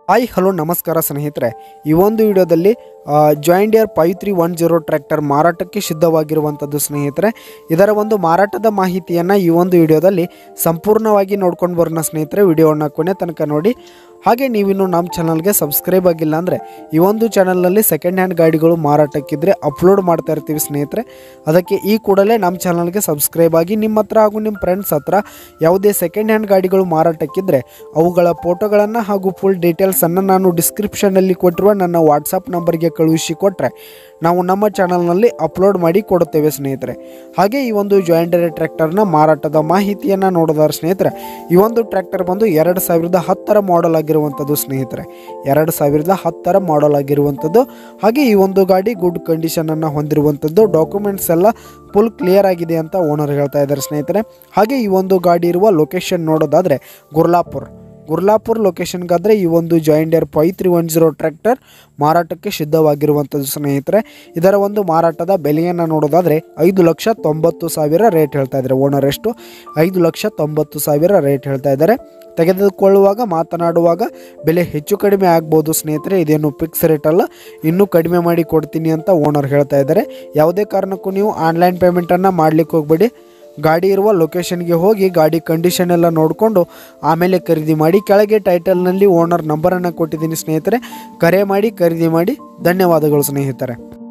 Hi hello ನಮಸ್ಕಾರ ಸ್ನೇಹಿತರೆ, ಈ ಒಂದು ವಿಡಿಯೋದಲ್ಲಿ ಜಾಯಿಂಟ್ ಡಿಯರ್ 5310 ಟ್ರ್ಯಾಕ್ಟರ್ ಮಾರಾಟಕ್ಕೆ ಸಿದ್ಧವಾಗಿರುವಂಥದ್ದು ಸ್ನೇಹಿತರೆ. ಇದರ ಒಂದು ಮಾರಾಟದ ಮಾಹಿತಿಯನ್ನು ಈ ಒಂದು ವಿಡಿಯೋದಲ್ಲಿ ಸಂಪೂರ್ಣವಾಗಿ ನೋಡ್ಕೊಂಡು ಬರೋಣ ಸ್ನೇಹಿತರೆ. ವಿಡಿಯೋವನ್ನು ಕೊನೆ ತನಕ ನೋಡಿ. ಹಾಗೆ ನೀವಿನ್ನು ನಮ್ಮ ಚಾನಲ್ಗೆ ಸಬ್ಸ್ಕ್ರೈಬ್ ಆಗಿಲ್ಲ ಅಂದರೆ ಈ ಒಂದು ಚಾನಲ್ನಲ್ಲಿ ಸೆಕೆಂಡ್ ಹ್ಯಾಂಡ್ ಗಾಡಿಗಳು ಮಾರಾಟಕ್ಕಿದ್ರೆ ಅಪ್ಲೋಡ್ ಮಾಡ್ತಾ ಇರ್ತೀವಿ ಸ್ನೇಹಿತರೆ. ಅದಕ್ಕೆ ಈ ಕೂಡಲೇ ನಮ್ಮ ಚಾನಲ್ಗೆ ಸಬ್ಸ್ಕ್ರೈಬ್ ಆಗಿ ನಿಮ್ಮ ಹತ್ರ ಹಾಗೂ ನಿಮ್ಮ ಫ್ರೆಂಡ್ಸ್ ಹತ್ರ ಯಾವುದೇ ಸೆಕೆಂಡ್ ಹ್ಯಾಂಡ್ ಗಾಡಿಗಳು ಮಾರಾಟಕ್ಕಿದ್ರೆ ಅವುಗಳ ಫೋಟೋಗಳನ್ನು ಹಾಗೂ ಫುಲ್ ಡೀಟೇಲ್ಸನ್ನು ನಾನು ಡಿಸ್ಕ್ರಿಪ್ಷನಲ್ಲಿ ಕೊಟ್ಟಿರುವ ನನ್ನ ವಾಟ್ಸಪ್ ನಂಬರ್ಗೆ ಕಳುಹಿಸಿ ಕೊಟ್ಟರೆ ನಾವು ನಮ್ಮ ಚಾನಲ್ನಲ್ಲಿ ಅಪ್ಲೋಡ್ ಮಾಡಿ ಕೊಡುತ್ತೇವೆ ಸ್ನೇಹಿತರೆ. ಹಾಗೆ ಈ ಒಂದು ಜಾಯಿಂಟ್ ಡೀರ್ ಟ್ರ್ಯಾಕ್ಟರ್ನ ಮಾರಾಟದ ಮಾಹಿತಿಯನ್ನು ನೋಡೋದಾದ್ರೆ ಸ್ನೇಹಿತರೆ, ಈ ಒಂದು ಟ್ರ್ಯಾಕ್ಟರ್ ಬಂದು 2010 ಮಾಡೆಲ್ ಆಗಿರುವಂಥದ್ದು ಸ್ನೇಹಿತರೆ. 2010 ಮಾಡೆಲ್ ಆಗಿರುವಂಥದ್ದು. ಹಾಗೆ ಈ ಒಂದು ಗಾಡಿ ಗುಡ್ ಕಂಡೀಷನನ್ನು ಹೊಂದಿರುವಂಥದ್ದು. ಡಾಕ್ಯುಮೆಂಟ್ಸ್ ಎಲ್ಲ ಫುಲ್ ಕ್ಲಿಯರ್ ಆಗಿದೆ ಅಂತ ಓನರ್ ಹೇಳ್ತಾ ಇದ್ದಾರೆ ಸ್ನೇಹಿತರೆ. ಹಾಗೆ ಈ ಒಂದು ಗಾಡಿ ಇರುವ ಲೊಕೇಶನ್ ನೋಡೋದಾದರೆ ಗುರ್ಲಾಪುರ್ ಲೊಕೇಶನ್ಗಾದರೆ ಈ ಒಂದು ಜಾಯಿಂಟ್ ಡೀರ್ 5310 ಟ್ರ್ಯಾಕ್ಟರ್ ಮಾರಾಟಕ್ಕೆ ಸಿದ್ಧವಾಗಿರುವಂಥದ್ದು ಸ್ನೇಹಿತರೆ. ಇದರ ಒಂದು ಮಾರಾಟದ ಬೆಲೆಯನ್ನು ನೋಡೋದಾದರೆ 5,90,000 ರೇಟ್ ಹೇಳ್ತಾ ಇದ್ದಾರೆ ಓನರ್. ಎಷ್ಟು? 5,90,000 ರೇಟ್ ಹೇಳ್ತಾ ಇದ್ದಾರೆ. ತೆಗೆದುಕೊಳ್ಳುವಾಗ ಮಾತನಾಡುವಾಗ ಬೆಲೆ ಹೆಚ್ಚು ಕಡಿಮೆ ಆಗ್ಬೋದು ಸ್ನೇಹಿತರೆ. ಇದೇನು ಫಿಕ್ಸ್ ರೇಟ್ ಅಲ್ಲ, ಇನ್ನೂ ಕಡಿಮೆ ಮಾಡಿ ಕೊಡ್ತೀನಿ ಅಂತ ಓನರ್ ಹೇಳ್ತಾ ಇದ್ದಾರೆ. ಯಾವುದೇ ಕಾರಣಕ್ಕೂ ನೀವು ಆನ್ಲೈನ್ ಪೇಮೆಂಟನ್ನು ಮಾಡಲಿಕ್ಕೆ ಹೋಗಬೇಡಿ. ಗಾಡಿ ಇರುವ ಲೊಕೇಶನ್ಗೆ ಹೋಗಿ ಗಾಡಿ ಕಂಡೀಷನ್ ಎಲ್ಲ ನೋಡಿಕೊಂಡು ಆಮೇಲೆ ಖರೀದಿ ಮಾಡಿ. ಕೆಳಗೆ ಟೈಟಲ್ನಲ್ಲಿ ಓನರ್ ನಂಬರನ್ನು ಕೊಟ್ಟಿದ್ದೀನಿ ಸ್ನೇಹಿತರೆ. ಕರೆ ಮಾಡಿ ಖರೀದಿ ಮಾಡಿ. ಧನ್ಯವಾದಗಳು ಸ್ನೇಹಿತರೆ.